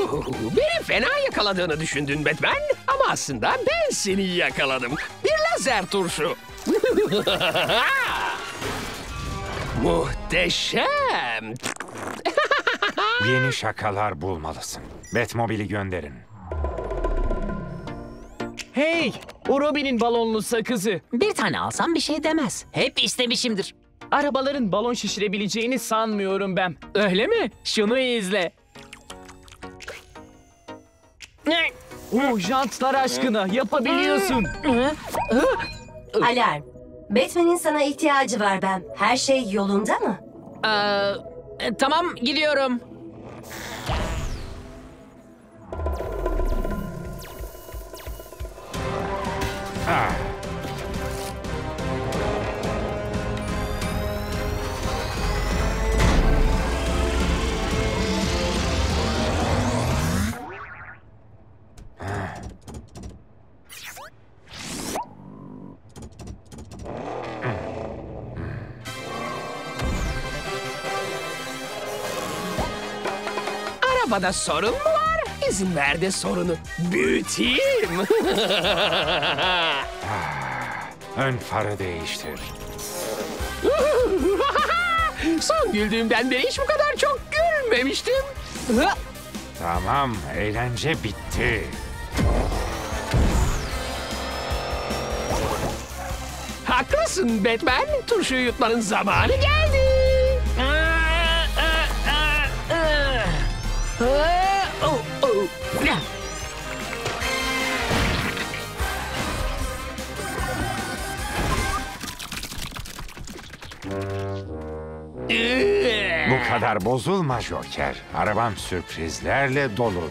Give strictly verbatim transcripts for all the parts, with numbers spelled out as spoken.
Beni fena yakaladığını düşündün Batman. Ama aslında ben seni yakaladım. Bir lazer turşu. Muhteşem. Yeni şakalar bulmalısın. Batmobile'i gönderin. Hey! O Robin'in balonlu sakızı. Bir tane alsam bir şey demez. Hep istemişimdir. Arabaların balon şişirebileceğini sanmıyorum ben. Öyle mi? Şunu izle. Oh, jantlar aşkına yapabiliyorsun. Alarm. Batman'in sana ihtiyacı var Ben. Her şey yolunda mı? Ee, tamam, gidiyorum. Ah. Arabada sorun mu var? İzin ver de sorunu büyüteyim. Ön farı değiştir. Son güldüğümden beri hiç bu kadar çok gülmemiştim. Tamam, eğlence bitti. Haklısın Batman. Turşuyu yutmanın zamanı geldi. Oh, oh. Bu kadar bozulma Joker. Arabam sürprizlerle doludur.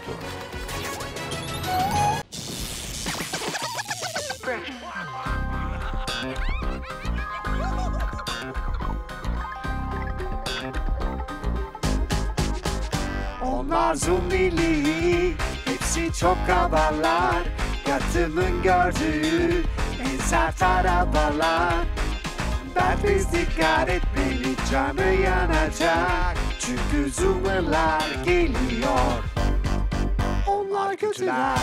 Onlar zombili, hepsi çok havalar. Yatımın gördüğü en sert arabalar. Batman dikkat etmeli, canı yanacak. Çünkü zoomerlar geliyor. Onlar kötüler.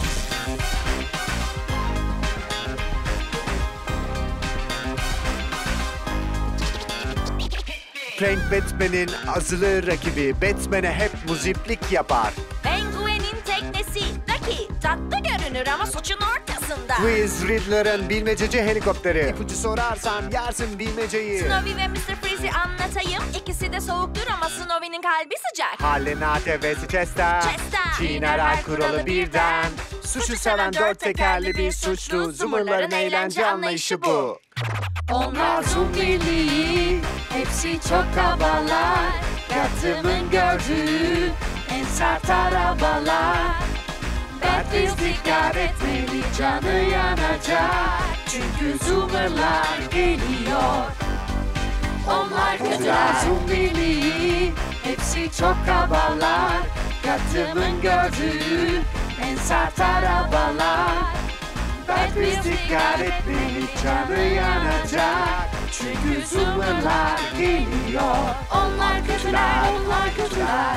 Frank Batman'in azılı rakibi. Batman'e hep muziplik yapar. Penguin'in teknesi. Ducky tatlı görünür ama suçun ortasında. Quiz Riddler'ın bilmececi helikopteri. İpucu sorarsan yersin bilmeceyi. Snowy ve mister Freeze'i anlatayım. İkisi de soğuktur ama Snowy'nin kalbi sıcak. Hallenate ve Chester. Chester. Çiğner her kuralı birden. Suçu seven dört tekerli bir suçlu. Zoomerların eğlence anlayışı bu. Onlar zombili, hepsi çok havalar. Yatımın gördüğü en sert arabalar. Batman dikkat etmeli, canı yanacak. Çünkü zoomerlar geliyor. Onlar kötüler zombili, hepsi çok havalar. Yatımın gördüğü en sert arabalar. Batman dikkat etmeli, canı yanacak. Çünkü zoomerlar geliyor. Onlar kötüler, onlar kötüler.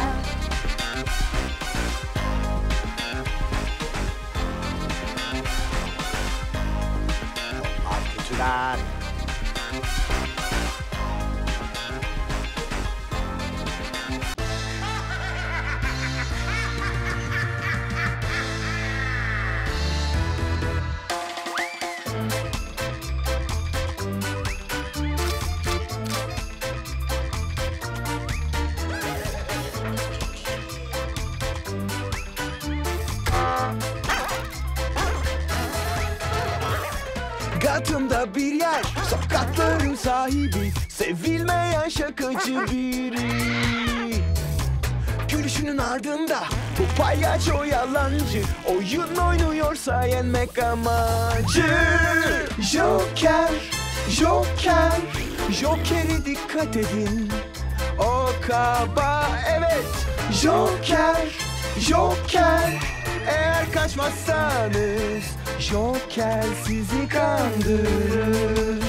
Onlar kötüler. Gotham'da bir yer, sokakların sahibi, sevilmeyen şakacı biri. Gülüşünün ardında bu palyaço yalancı, oyun oynuyorsa yenmek amacı. Joker, Joker, Joker'e dikkat edin. O kaba, evet, Joker, Joker. Eğer kaçmazsanız Joker sizi kandırır.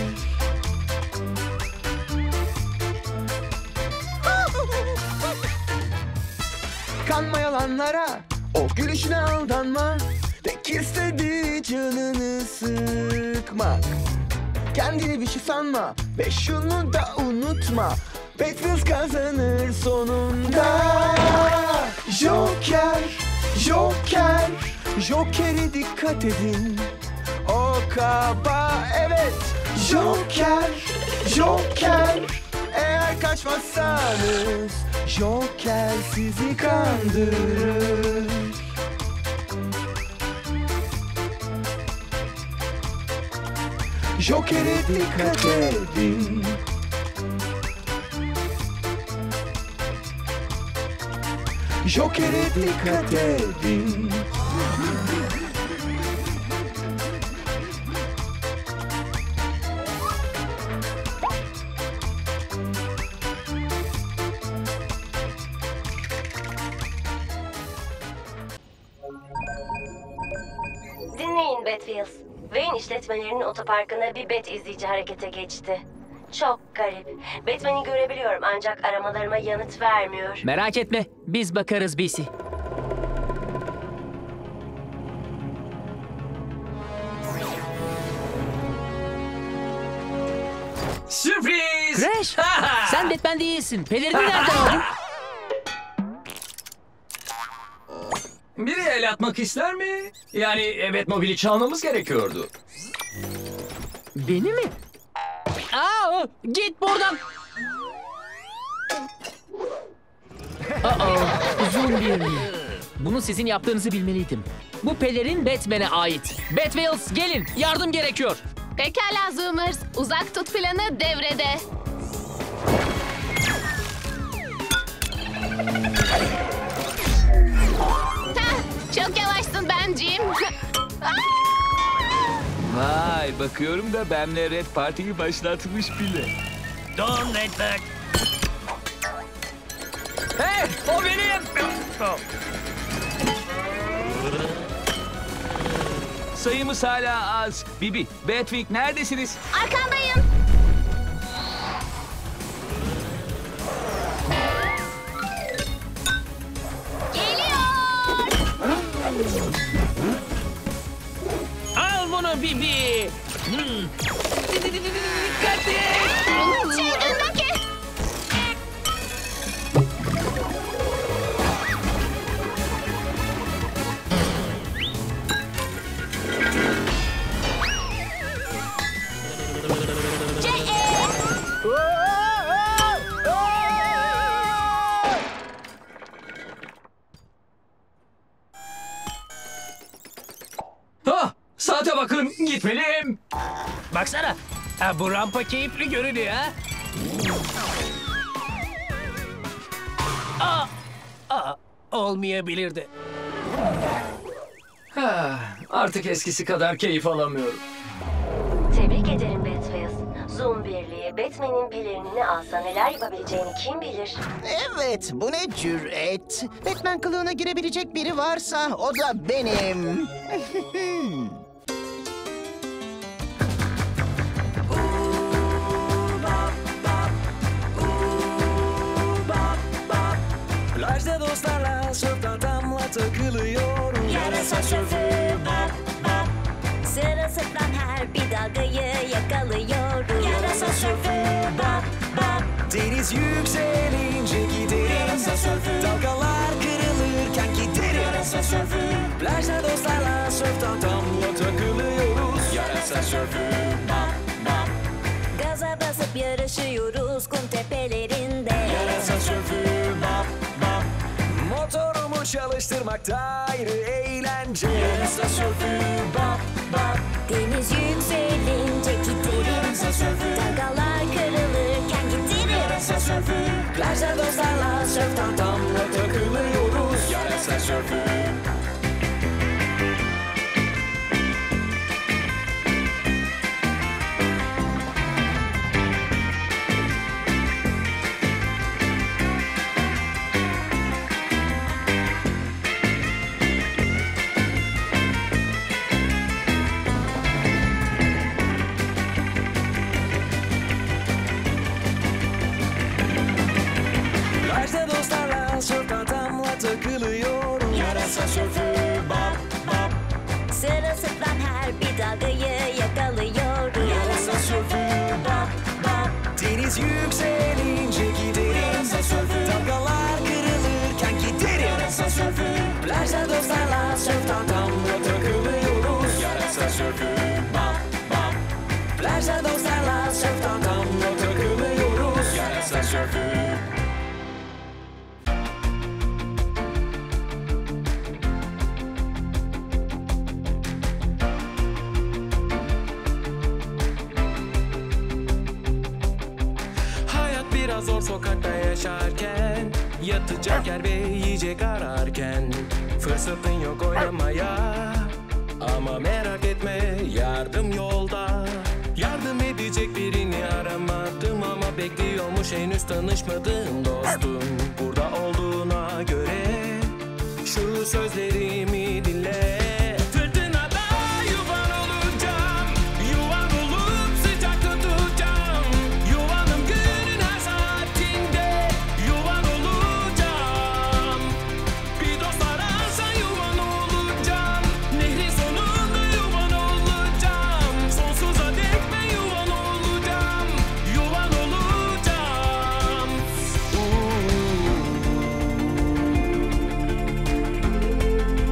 Kanma yalanlara, o gülüşüne aldanma. Tek istediği canını sıkmak. Kendini bir şey sanma ve şunu da unutma. Batman kazanır sonunda. Joker, Joker, Joker'e dikkat edin. O kaba, evet. Joker, Joker. Eğer kaçmazsanız Joker sizi kandırır. Joker'e dikkat edin. Joker'e dikkat edin. Dinleyin Batwheels. Wayne işletmelerinin otoparkına bir Bat izleyici harekete geçti. Çok garip. Batman'i görebiliyorum ancak aramalarıma yanıt vermiyor. Merak etme, biz bakarız B C. Sürpriz! Crash, sen Batman değilsin. Pelerini nereden aldın? Biri el atmak ister mi? Yani evet, mobili çalmamız gerekiyordu. Beni mi? Aa, git buradan. Aa, uzun bir. Bunu sizin yaptığınızı bilmeliydim. Bu pelerin Batman'e ait. Batwheels gelin, yardım gerekiyor. Pekala Zoomers, uzak tut planı devrede. Heh, çok yavaşsın bencim. Vay, bakıyorum da benle Red Party'yi başlatmış bile. Don Redback. Hey, o benim! Sayımız hala az. Bibi, Batwing neredesiniz? Arkandayım. Geliyor. Al bunu Bibi. Hmm. Dikkat et. Çılgındaki. Ha, saate bakın, gitmeliyim. Baksana. Ha, bu rampa keyifli görünüyor ha. Aa, aa, olmayabilirdi. Ha, artık eskisi kadar keyif alamıyorum. Tebrik ederim Batwheels. Zoom Birliği Batman'in pelerinini alsa neler yapabileceğini kim bilir? Evet, bu ne cüret. Batman kılığına girebilecek biri varsa o da benim. Plajda dostlarla sörf adamla takılıyorum. Yarasa sörfü bap bap. Sırılsıklam her bir dalgayı yakalıyoruz. Yarasa sörfü bap bap. Deniz yükselince giderim. Yarasa sörfü. Dalgalar kırılırken giderim. Yarasa sörfü. Plajda dostlarla sörf adamla takılıyoruz. Yarasa sörfü bap bap. Gaza basıp yarışıyoruz kum tepelerinde. Yarasa sörfü bap bap. Motorumu çalıştırmakta ayrı eğlence. Yarasa sörfü bap bap. Deniz yükselince giderim. Yarasa sörfü. Dalgalar kırılırken giderim. Yarasa sörfü. Plajda dostlarla sörf adamla takılıyoruz. Yarasa sörfü. Plajda dostlarla sörf dalgayı yakalıyoruz. Yarasa sörfü bap bap. Deniz yükselince giderim. Yarasa sörfü. Dalgalar kırılırken giderim. Yarasa sörfü. Plajda dostlarla sörf tahtamla takılıyoruz. Yarasa sörfü bap bap. Plajda dostlarla sörf tahtamla takılıyoruz. Yarasa sörfü. Biraz zor sokakta yaşarken, yatacak yer ve yiyecek ararken, fırsatın yok oynamaya. Ama merak etme, yardım yolda. Yardım edecek birini aramadım ama bekliyormuş henüz tanışmadığım dostum. Burada olduğuna göre şu sözlerimi dinle. Fırtınada yuvan olacağım, yuvan olup sıcak tutacağım. Yuvanım günün her saatinde, yuvan olacağım. Bir dost ararsa yuvan olacağım. Nehrin sonunda yuvan olacağım. Sonsuza dek ben yuvan olacağım. Yuvan olacağım. Uuu.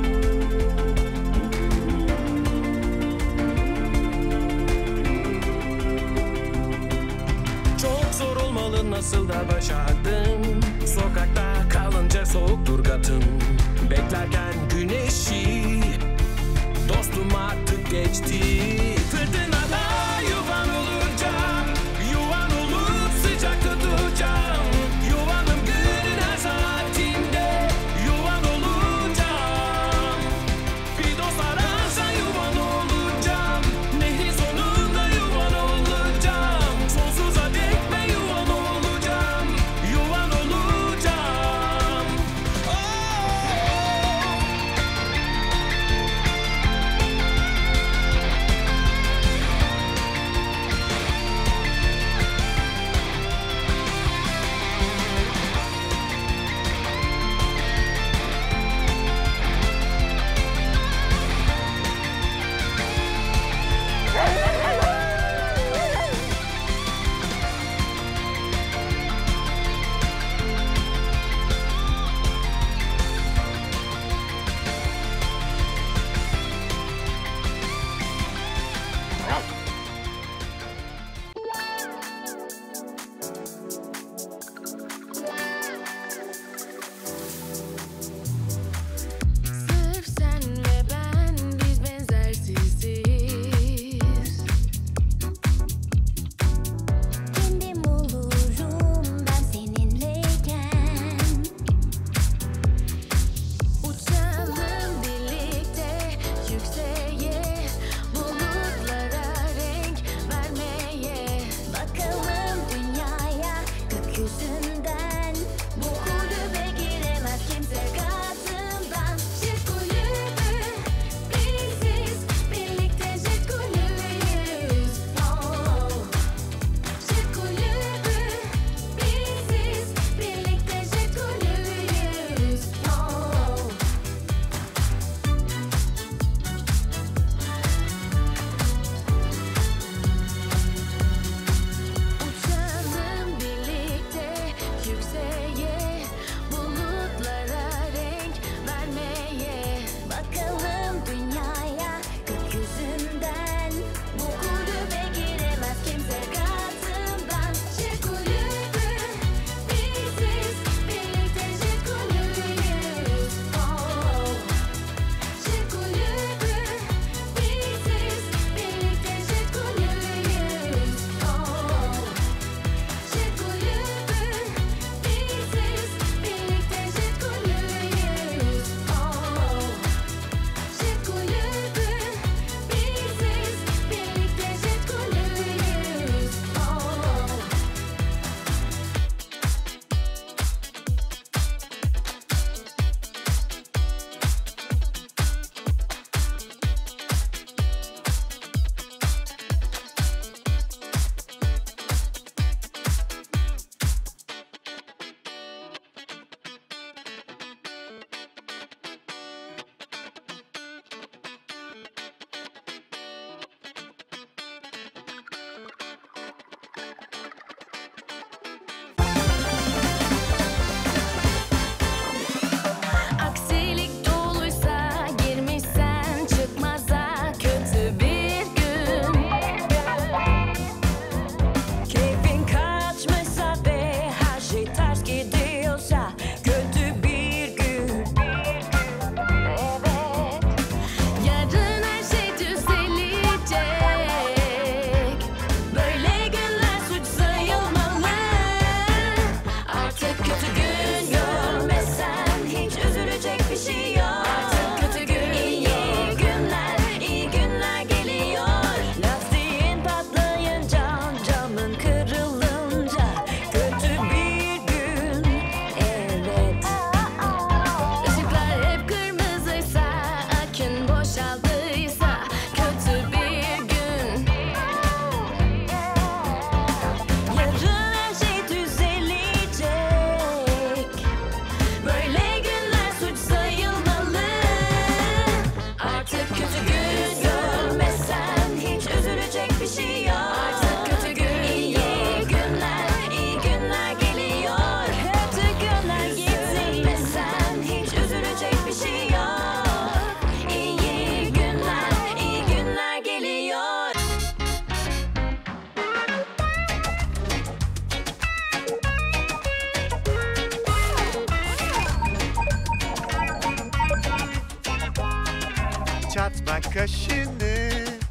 Uzatma kaşını,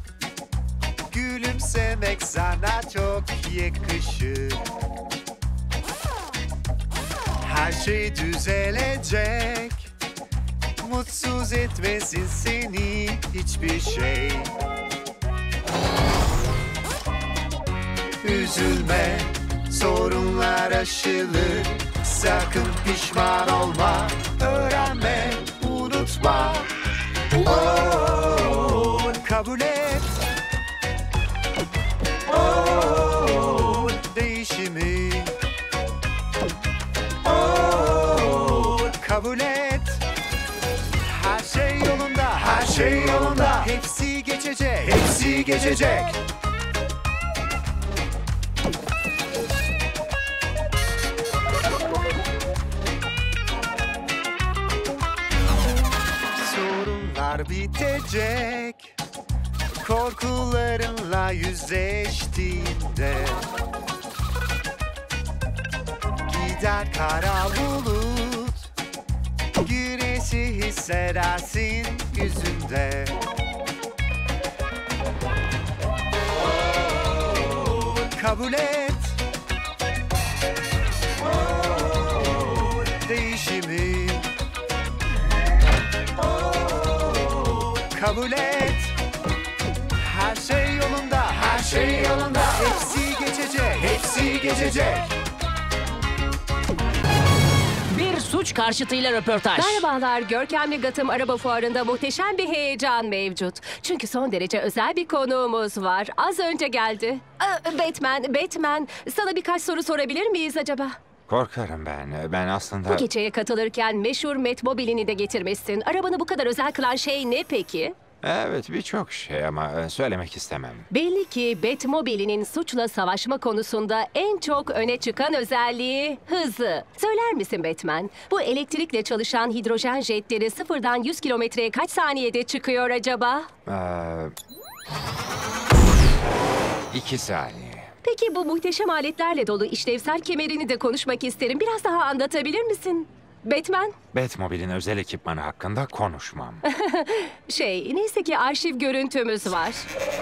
gülümsemek sana çok yakışır. Her şey düzelecek, mutsuz etmesin seni hiçbir şey. Üzülme, sorunlar aşılır. Sakın pişman olma, öğrenme, unutma. Oh, kabul et. Oh, değişimi. Oh, kabul et. Her şey yolunda, her şey yolunda. Hepsi geçecek, hepsi geçecek. Sorunlar bitecek, korkularınla yüzleştiğinde. Gider kara bulut, güneşi hissedersin yüzünde. Oh, kabul et. Oh, değişimi. Oh, kabul et. Her şey yolunda, her şey yolunda. Hepsi geçecek, hepsi geçecek. Bir suç karşıtıyla röportaj. Merhabalar, görkemli Gotham Araba Fuarı'nda muhteşem bir heyecan mevcut. Çünkü son derece özel bir konuğumuz var. Az önce geldi. Aa, Batman, Batman. Sana birkaç soru sorabilir miyiz acaba? Korkarım ben. Ben aslında... Bu geceye katılırken meşhur Batmobile'ini de getirmişsin. Arabanı bu kadar özel kılan şey ne peki? Evet, birçok şey ama söylemek istemem. Belli ki Batmobile'nin suçla savaşma konusunda en çok öne çıkan özelliği hızı. Söyler misin Batman? Bu elektrikle çalışan hidrojen jetleri sıfırdan yüz kilometreye kaç saniyede çıkıyor acaba? Ee, iki saniye. Peki bu muhteşem aletlerle dolu işlevsel kemerini de konuşmak isterim. Biraz daha anlatabilir misin? Batman? Batmobile'in özel ekipmanı hakkında konuşmam. Şey, neyse ki arşiv görüntümüz var.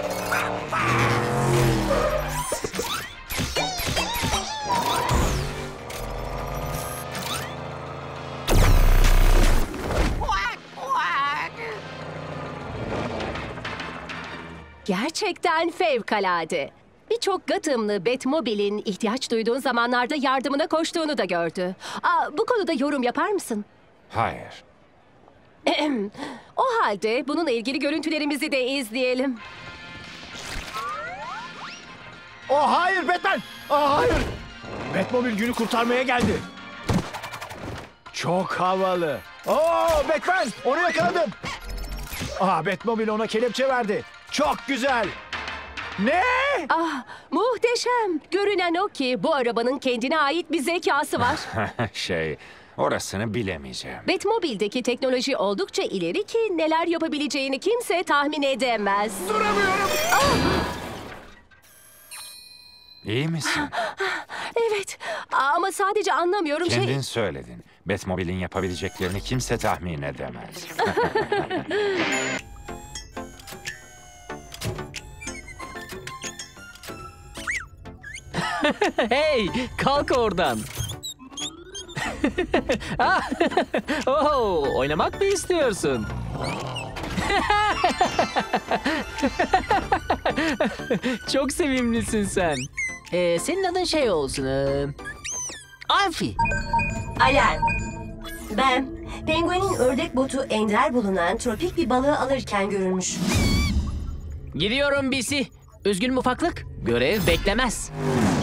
Gerçekten fevkalade. Birçok Gotham'lı Batmobile'in ihtiyaç duyduğun zamanlarda yardımına koştuğunu da gördü. Aa, bu konuda yorum yapar mısın? Hayır. O halde bununla ilgili görüntülerimizi de izleyelim. Oh hayır Batman! Oh hayır! Batmobile günü kurtarmaya geldi. Çok havalı. Oh Batman! Onu yakaladım. Ah, Batmobile ona kelepçe verdi. Çok güzel. Ne? Ah, muhteşem. Görünen o ki bu arabanın kendine ait bir zekası var. şey, orasını bilemeyeceğim. Batmobile'deki teknoloji oldukça ileri ki neler yapabileceğini kimse tahmin edemez. Duramıyorum. Ah! İyi misin? Evet, ama sadece anlamıyorum Kendin şey... söyledin. Batmobile'in yapabileceklerini kimse tahmin edemez. Hey, kalk oradan. Ah, oh, oynamak mı istiyorsun? Çok sevimlisin sen. Ee, senin adın şey olsun. E... Alfie. Alarm. Ben, penguenin ördek botu ender bulunan tropik bir balığı alırken görülmüş. Gidiyorum Bisi. Üzgünüm ufaklık. Görev beklemez.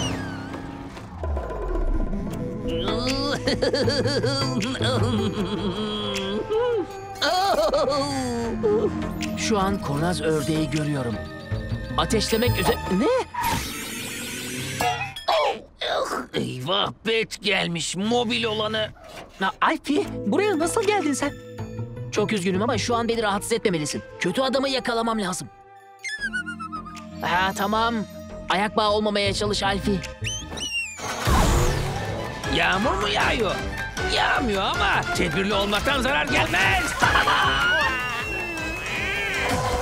Şu an kurnaz ördeği görüyorum. Ateşlemek üzere... Ne? Eyvah, Bet gelmiş, mobil olanı. Ha, Alfie, buraya nasıl geldin sen? Çok üzgünüm ama şu an beni rahatsız etmemelisin. Kötü adamı yakalamam lazım. Ha, tamam. Ayak bağı olmamaya çalış Alfie. Yağmur mu yağıyor? Yağmıyor ama tedbirli olmaktan zarar gelmez.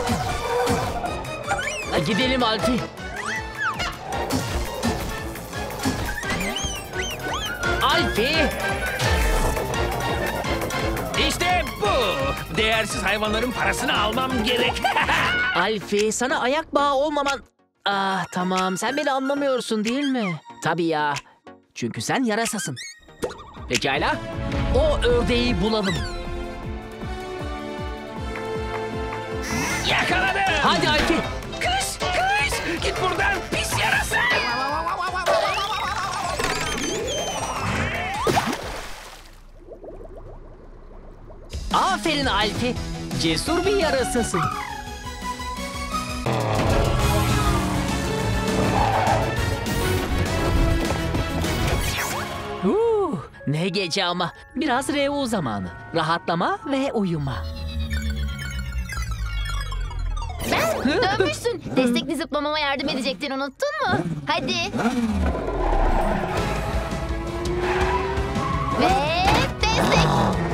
Ha, gidelim Alfie. Alfie! İşte bu. Değersiz hayvanların parasını almam gerek. Alfie, sana ayak bağı olmaman... Ah tamam, sen beni anlamıyorsun değil mi? Tabii ya. Çünkü sen yarasasın. Pekala. O ördeği bulalım. Yakaladım. Hadi Alfie. Kış, kış. Git buradan pis yarasa. Aferin Alfie. Cesur bir yarasasın. Uh, ne gece ama. Biraz revu zamanı. Rahatlama ve uyuma. Ben dönmüşsün. Destekli zıplamama yardım edecektin, unuttun mu? Hadi. Ve destek.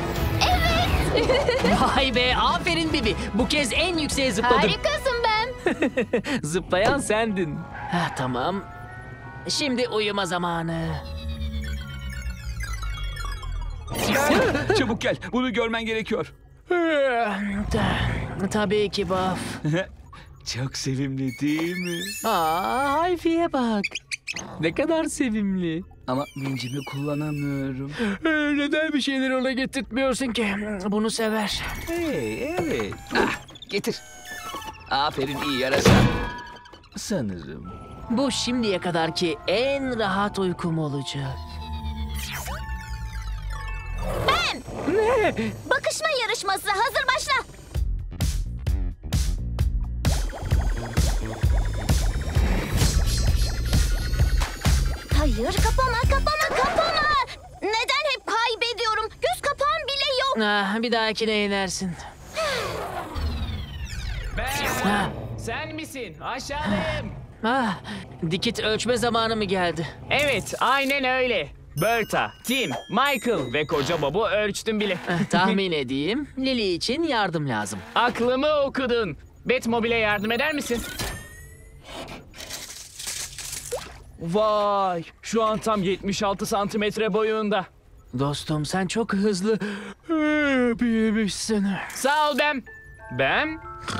Evet. Vay be, aferin Bibi. Bu kez en yükseğe zıpladın. Harikasın ben. Zıplayan sendin. Ha, tamam. Şimdi uyuma zamanı. Çabuk gel. Bunu görmen gerekiyor. Tabii ki Baf. Çok sevimli değil mi? Aa, Alfie'ye bak. Ne kadar sevimli. Ama vincimi kullanamıyorum. Neden bir şeyleri ona getirtmiyorsun ki? Bunu sever. Hey, evet. Ah, getir. Aferin, iyi yarasa. Sanırım. Bu şimdiye kadarki en rahat uykum olacak. Ben. Ne? Bakışma yarışması, hazır başla. Hayır, kapama, kapama, kapama. Neden hep kaybediyorum? Göz kapağım bile yok. Ah, bir dahakine inersin. Ben. Sen misin? Aşağıdayım. Ah, dikit ölçme zamanı mı geldi? Evet, aynen öyle. Berta, Tim, Michael ve koca Bob'u ölçtüm bile. Tahmin edeyim. Lily için yardım lazım. Aklımı okudun. Batmobile'e yardım eder misin? Vay, şu an tam yetmiş altı santimetre boyunda. Dostum, sen çok hızlı büyümüşsün. Sağ ol Bem. Bem?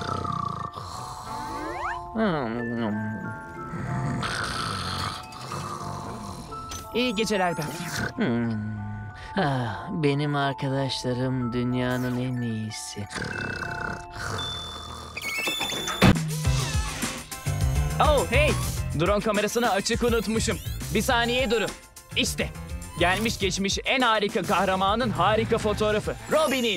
İyi geceler Bem. Hmm. Ah, benim arkadaşlarım dünyanın en iyisi. Oh hey, drone kamerasını açık unutmuşum. Bir saniye durun. İşte gelmiş geçmiş en harika kahramanın harika fotoğrafı. Robin'in.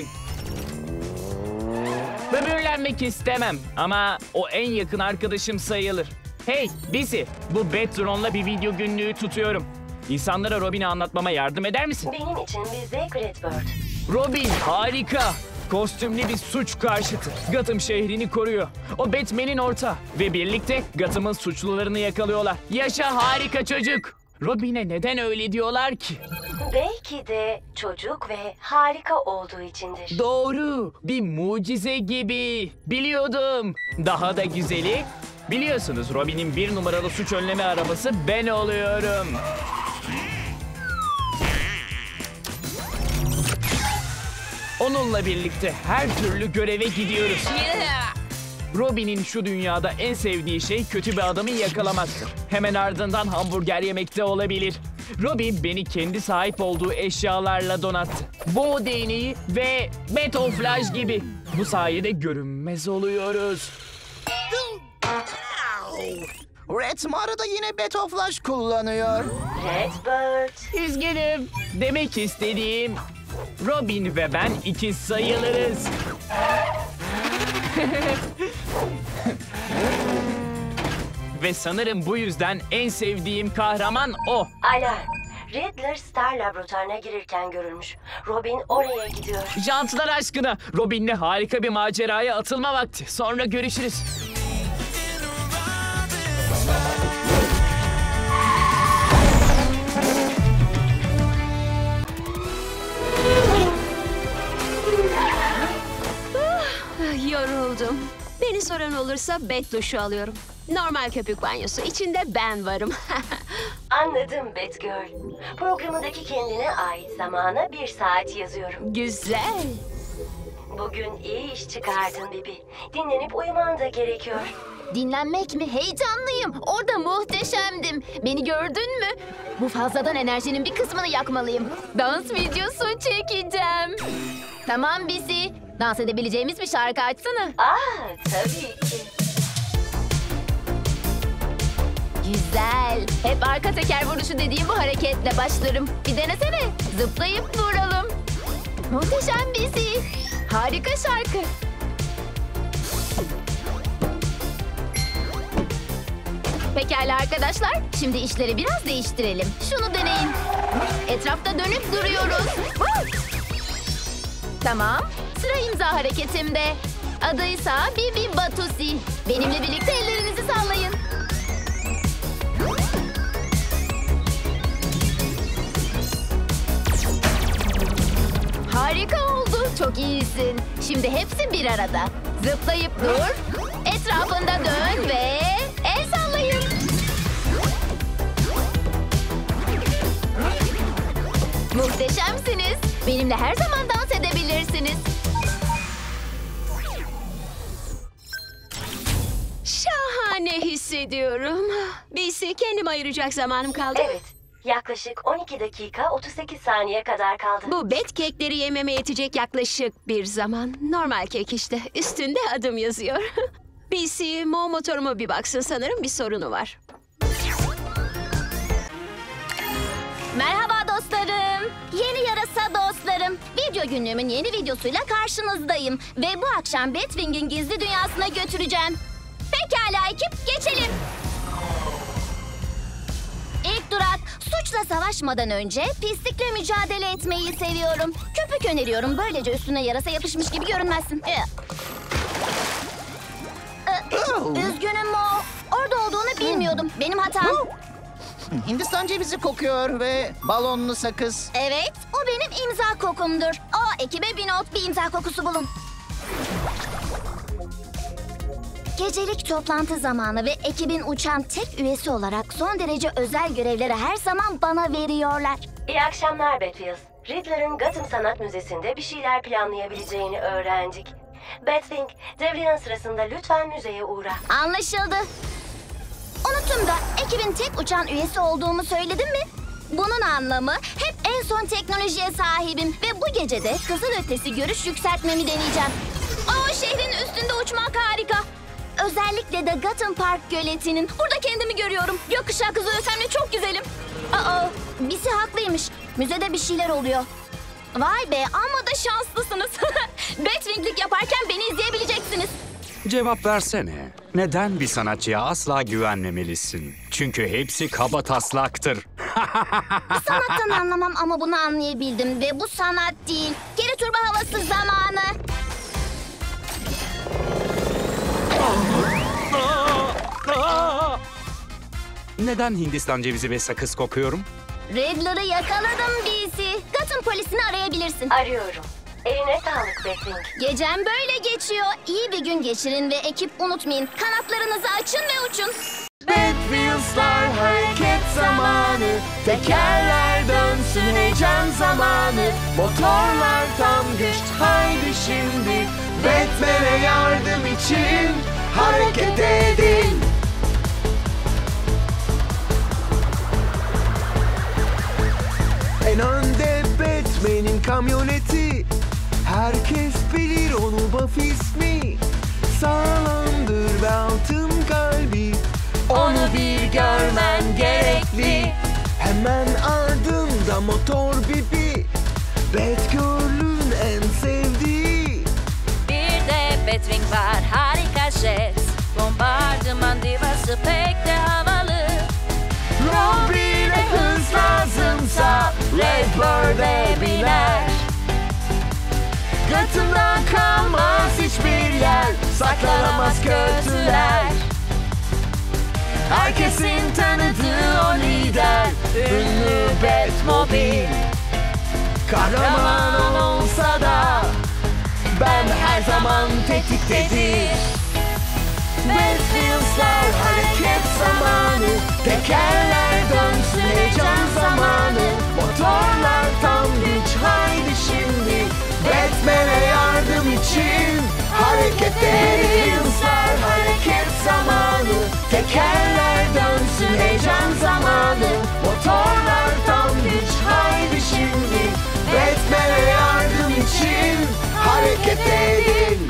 Böbürlenmek istemem ama o en yakın arkadaşım sayılır. Hey Busy, bu Bat Drone'la bir video günlüğü tutuyorum. İnsanlara Robin'i anlatmama yardım eder misin? Benim için bir zevk Redbird. Robin harika. Kostümlü bir suç karşıtı. Gotham şehrini koruyor. O Batman'in ortağı. Ve birlikte Gotham'ın suçlularını yakalıyorlar. Yaşa harika çocuk. Robin'e neden öyle diyorlar ki? Belki de çocuk ve harika olduğu içindir. Doğru. Bir mucize gibi. Biliyordum. Daha da güzeli. Biliyorsunuz Robin'in bir numaralı suç önleme arabası ben oluyorum. Onunla birlikte her türlü göreve gidiyoruz. Robin'in şu dünyada en sevdiği şey kötü bir adamı yakalamaktır. Hemen ardından hamburger yemekte olabilir. Robin beni kendi sahip olduğu eşyalarla donattı. Bo değneği ve Batoflash gibi. Bu sayede görünmez oluyoruz. Red mağarada yine Batoflash kullanıyor. Redbird. Üzgünüm. Demek istediğim Robin ve ben ikiz sayılırız. Ve sanırım bu yüzden en sevdiğim kahraman o. Alarm. Riddler Star laboratuvarına girirken görülmüş. Robin oraya gidiyor. Jantlar aşkına Robin'le harika bir maceraya atılma vakti. Sonra görüşürüz. Yoruldum. Beni soran olursa bet duşu alıyorum. Normal köpük banyosu. İçinde ben varım. Anladım Batgirl. Programındaki kendine ait zamana bir saat yazıyorum. Güzel. Bugün iyi iş çıkardın Bibi. Dinlenip uyuman da gerekiyor. Dinlenmek mi? Heyecanlıyım. Orada muhteşemdim. Beni gördün mü? Bu fazladan enerjinin bir kısmını yakmalıyım. Dans videosu çekeceğim. Tamam Bisi. Dans edebileceğimiz bir şarkı açsana. Aa, tabii ki. Güzel. Hep arka teker vuruşu dediğim bu hareketle başlarım. Bir denesene. Zıplayıp vuralım. Muhteşem Bisi. Harika şarkı. Pekala arkadaşlar. Şimdi işleri biraz değiştirelim. Şunu deneyin. Etrafta dönüp duruyoruz. Tamam. Sıra imza hareketimde. Adıysa Bibi Batusi. Benimle birlikte ellerinizi sallayın. Harika oldu. Çok iyisin. Şimdi hepsi bir arada. Zıplayıp dur. Etrafında dön ve el sallayın. Muhteşemsiniz. Benimle her zaman dans edebilirsiniz. Şahane hissediyorum. Bisi, kendime ayıracak zamanım kaldı. Evet. Yaklaşık on iki dakika otuz sekiz saniye kadar kaldı. Bu bet kekleri yememe yetecek yaklaşık bir zaman. Normal kek işte. Üstünde adım yazıyor. Bisi, Mo motoruma bir baksın. Sanırım bir sorunu var. Merhaba dostlarım. Yeni yarasa dostlarım. Video günlüğümün yeni videosuyla karşınızdayım. Ve bu akşam Batwing'in gizli dünyasına götüreceğim. Pekala ekip, geçelim. İlk durak, suçla savaşmadan önce pislikle mücadele etmeyi seviyorum. Köpük öneriyorum, böylece üstüne yarasa yapışmış gibi görünmezsin. Ee, Üzgünüm Mo. Orada olduğunu bilmiyordum. Benim hatam. Hindistan cevizi kokuyor ve balonlu sakız. Evet, o benim imza kokumdur. O ekibe bir not, bir imza kokusu bulun. Gecelik toplantı zamanı ve ekibin uçan tek üyesi olarak son derece özel görevleri her zaman bana veriyorlar. İyi akşamlar Batwheels. Riddler'ın Gotham Sanat Müzesi'nde bir şeyler planlayabileceğini öğrendik. Batwing, devriyen sırasında lütfen müzeye uğra. Anlaşıldı. Unuttum da ekibin tek uçan üyesi olduğumu söyledim mi? Bunun anlamı hep en son teknolojiye sahibim ve bu gece de kızılötesi görüş yükseltmemi deneyeceğim. Aa, şehrin üstünde uçmak harika. Özellikle de Gotham Park göletinin. Burada kendimi görüyorum. Gökkuşağı kızılötemle çok güzelim. Aa, Bisi haklıymış. Müzede bir şeyler oluyor. Vay be, amma da şanslısınız. Batwing'lik yaparken beni izleyebileceksiniz. Cevap versene. Neden bir sanatçıya asla güvenmemelisin? Çünkü hepsi kaba taslaktır. Sanattan anlamam ama bunu anlayabildim ve bu sanat değil. Geri turba havası zamanı. Neden Hindistan cevizi ve sakız kokuyorum? Riddler'ı yakaladım Bisi. Gotham polisini arayabilirsin. Arıyorum. Eline sağlık Batwing. Gecem böyle geçiyor. İyi bir gün geçirin ve ekip unutmayın. Kanatlarınızı açın ve uçun. Batwheels'lar hareket zamanı. Tekerler dönsün heyecan zamanı. Motorlar tam güç haydi şimdi. Batman'e yardım için hareket edin. En önde Batman'in kamyoneti. Herkes bilir onu Buff ismi. Sağlamdır ve altın kalbi. Onu bir görmen gerekli. Hemen ardında motor Bibi. Batgirl'ün en sevdiği. Bir de Batwing var, harika jet. Bombardıman divası pek de havalı. Robin'e hız lazımsa Redbird'e biner. Gotham'dan kalmaz hiçbir yer. Saklanamaz kötüler. Herkesin tanıdığı o lider. Ünlü Batmobile. Kahraman olsa da ben her zaman tetiktedir. Batwheels'lar hareket zamanı, tekerler dönsün heyecan zamanı, motorlar tam güç haydi şimdi, Batman'e yardım için hareket Batwheels'lar hareket zamanı, tekerler dönsün heyecan zamanı, motorlar tam güç haydi şimdi, Batman'e yardım için hareket edin.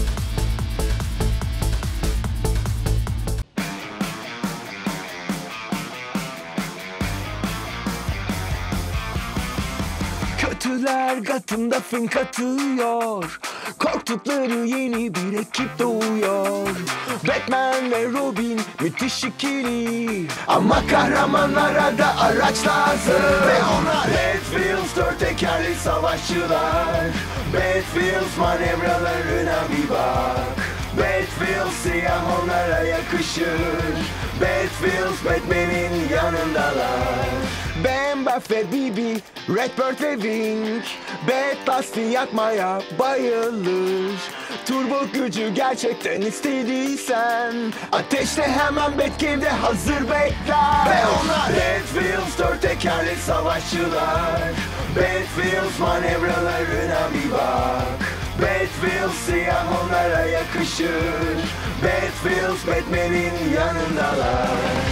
Kötüler Gotham'da fink atıyor, korktukları yeni bir ekip doğuyor. Batman ve Robin müthiş ikili, ama kahramanlara da araç lazım. Ve onlar Batwheels, dört tekerli savaşçılar. Batwheels manevralarına bir bak, Batwheels siyah onlara yakışır. Batwheels Batman'in yanındalar. Bambuff ve Bibi, Redbird ve Wing, Bat lastiği yakmaya bayılır. Turbo gücü gerçekten istediysen, ateşte hemen Batcave'de hazır bekler. Ve onlar Batwheels, dört tekerli savaşçılar. Batwheels manevralarına bir bak, Batwheels siyah onlara yakışır. Batwheels Batman'in yanındalar.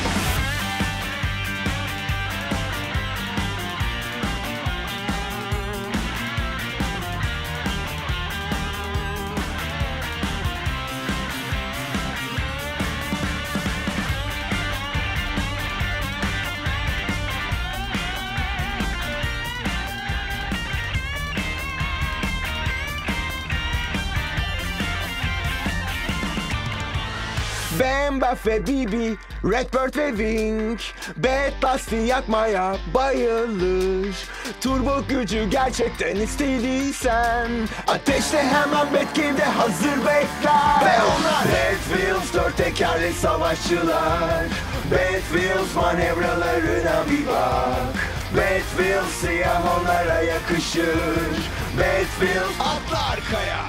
Bambuff ve Bibi, Redbird ve Wing, Bat lastiği yakmaya bayılır. Turbo gücü gerçekten istediysen, ateşte hemen Batcave'de hazır bekler. Ve onlar Batwheels, dört tekerli savaşçılar. Batwheels manevralarına bir bak, Batwheels siyah onlara yakışır. Batwheels atla arkaya.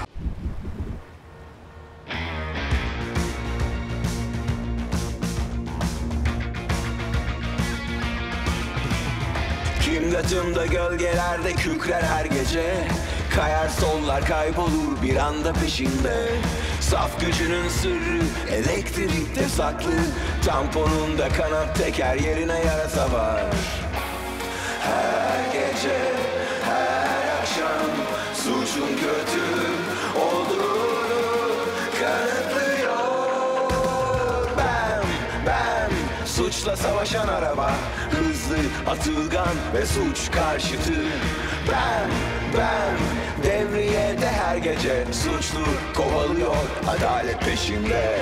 Kim Gotham'da gölgelerde kükrer her gece, kayar sollar kaybolur bir anda peşinde. Saf gücünün sırrı elektrikte saklı, tamponunda kanat teker yerine yarasa var. Her gece, her akşam suçun kötü olduğunu kanıtlıyor. Bam, bam, suçla savaşan araba, hızlı, atılgan ve suç karşıtı. Bam, bam, devriyede her gece suçlu kovalıyor adalet peşinde.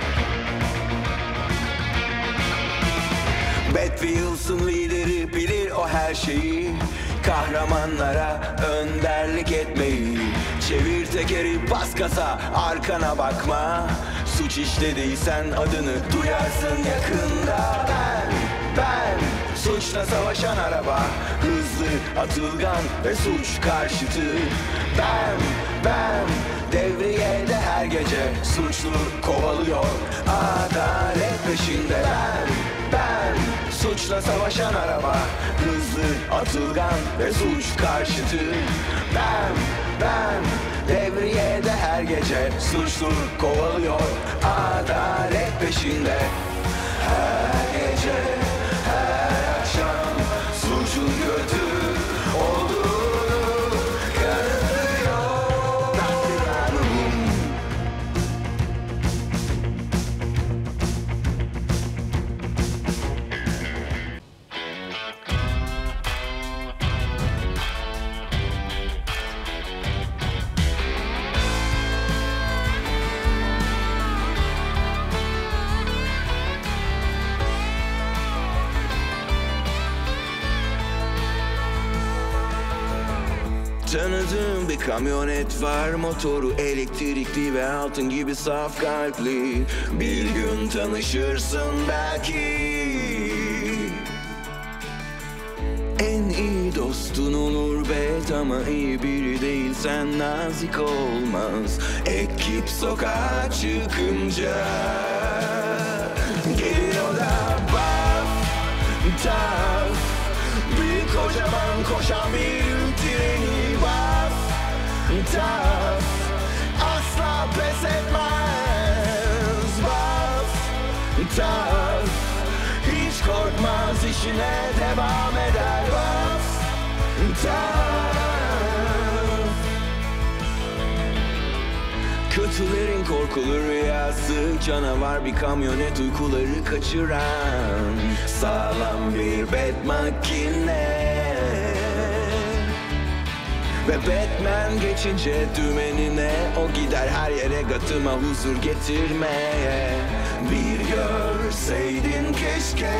Batwheels'ın lideri bilir o her şeyi, kahramanlara önderlik etmeyi. Çevir tekeri, bas gaza, arkana bakma. Suç işlediysen adını duyarsın yakında. Ben, ben, suçla savaşan araba, hızlı, atılgan ve suç karşıtı. Ben, ben, devriyede her gece suçlu kovalıyor adalet peşinde. Ben, ben, suçla savaşan araba, hızlı, atılgan ve suç karşıtı. Ben, ben, devriyede her gece suçlu kovalıyor adalet peşinde. Her gece, her akşam suçun kötü olduğunu kanıtlıyor. Tanıdığım bir kamyonet var, motoru elektrikli ve altın gibi saf kalpli. Bir gün tanışırsın belki. En iyi dostun olur bet ama iyi biri değilsen nazik olmaz. Ekip sokağa çıkınca Taf, büyük kocaman koşan bir treni bas. Taf, asla pes etmez. Bas, taf, hiç korkmaz, işine devam eder. Bas, taf. Kötülerin korkulu rüyası, canavar bir kamyonet uykuları kaçıran sağlam bir bet makine. Ve Batman geçince dümenine, o gider her yere Gotham'a huzur getirmeye. Bir görseydin keşke,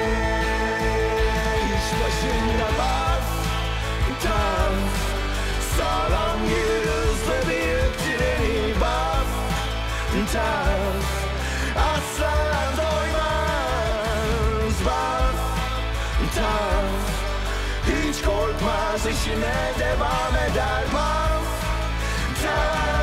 iş başında bas. Tam sağlam bir hızlı büyük treni bas. Tam asla doymaz. Bas. Tam hiç korkmaz, işine devam eder. Bas. Tam.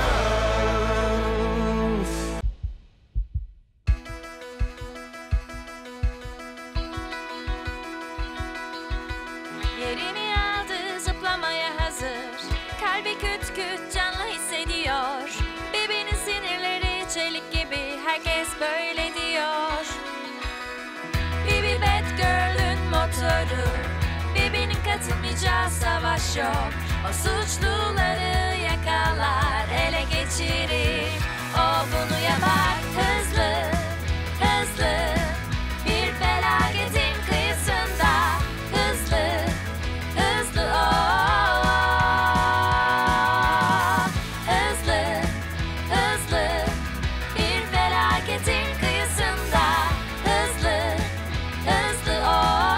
Yerini aldı, zıplamaya hazır. Kalbi küt küt canlı hissediyor. Bibi'nin sinirleri çelik gibi, herkes böyle diyor. Bibi Batgirl'ün motoru, Bibi'nin katılmayacağı savaş yok. O suçluları yakalar, ele geçirir. O bunu yapar, hızlı, hızlı. Bir felaketin kıyısında, hızlı, hızlı o. Hızlı, hızlı. Bir felaketin kıyısında, hızlı, hızlı o.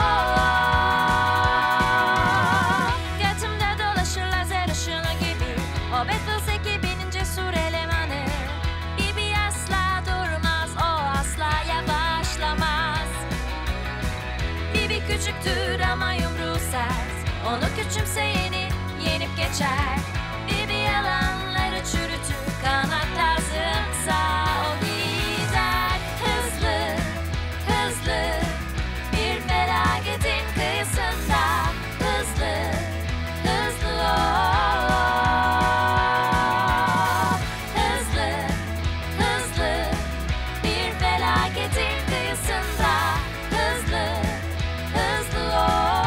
Gotham'da dolaşır lazer ışını gibi. O Batgirls ekibinin cesur elemanı. Bibi asla durmaz, o asla yavaşlamaz. Bibi küçüktür ama yumruğu sert. Onu küçümseyeni yenip geçer. Bibi yalanları çürütür, kanat lazımsa o gider. Hızlı, hızlı. Bir felaketin kıyısında, hızlı, hızlı o. Hızlı, hızlı. Bir felaketin kıyısında, hızlı, hızlı o.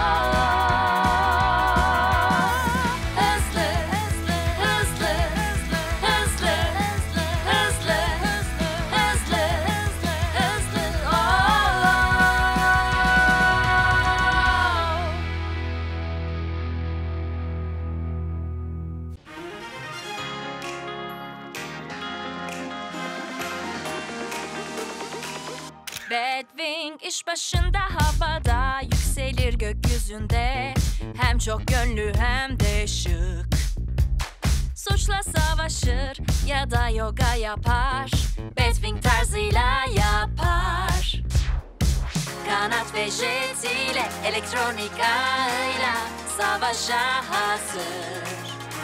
Hızlı, hızlı, hızlı, hızlı, hızlı, hızlı, hızlı o. Batwing iş başında, havada yükselir gökyüzünde. Hem çok yönlü hem de şık. Suçla savaşır ya da yoga yapar. Batwing tarzıyla yapar. Kanat ve jet ile, elektronik ağıyla savaşa hazır.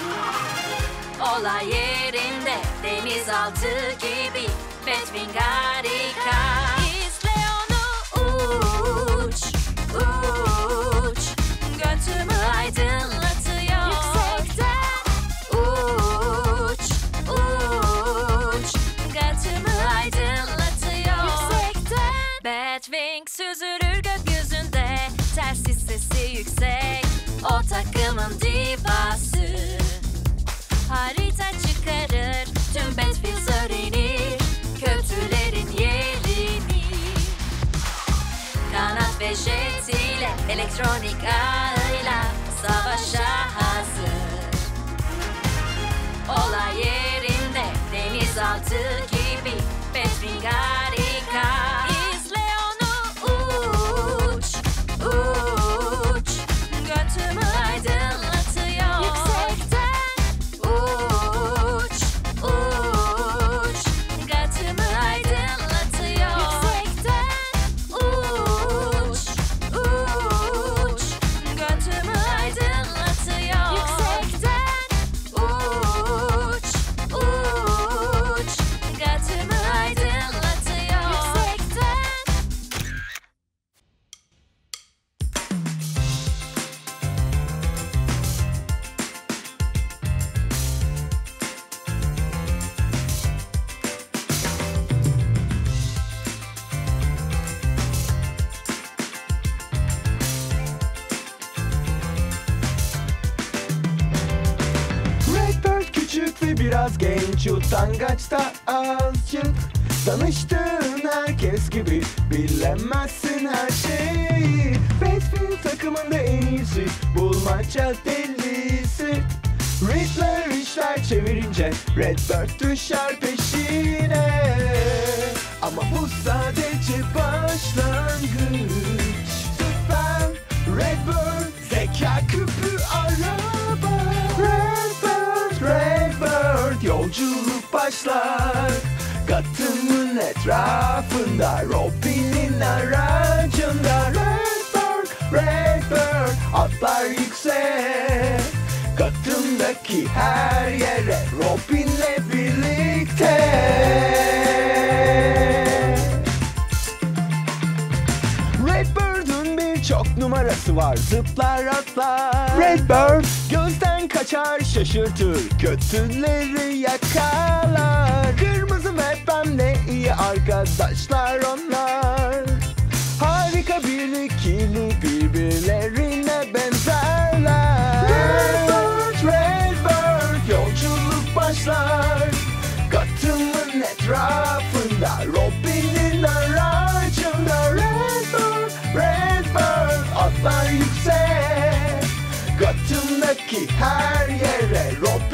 Olay yerinde, denizaltı gibi. Batwing harika. İzle onu, uç, uç. Götümü aydınlatıyor. Yüksekten uç, uç. Götümü aydınlatıyor. Yüksekten Batwing süzülür gökyüzünde. Telsiz sesi yüksek, o takımın divası. Harita çıkarır, tüm Batfields öğrenir kötülerin yerini. Kanat ve jet ile, elektronik ağıyla savaşa hazır. Olay yerinde, denizaltı gibi. Batwing harika. İzle onu, uç, uç. Götümü aydınlatıyor. Yüksekten uç, uç. Götümü aydınlatıyor. Yüksekten uç, uç. zırt ve biraz genç, utangaçta azıcık. Tanıştığın herkes gibi bilemezsin her şeyi. Batfield takımında en iyisi, bulmaca delisi. Riddler işler çevirince Redbird düşer peşine. Ama bu sadece başlangıç. Süper Redbird, zeka küpü araba. Redbird, Redbird, yolculuk başlar. Gotham'ın etrafında, Robin'in aracında. Redbird, Redbird, atlar yüksek. Gotham'daki her yere Robin'le birlikte. Redbird'ün birçok numarası var, zıplar atlar. Redbird gözden kaçar, şaşırtır, kötüleri yakalar. Kırmızı ve pembe iyi arkadaşlar onlar. Harika bir ikili, birbirlerine benzerler. Redbird, Redbird, yolculuk başlar. Gotham'ın etrafında, Robin'in aracında. Redbird, Redbird, atlar yüksek. Gotham'daki her yere Robin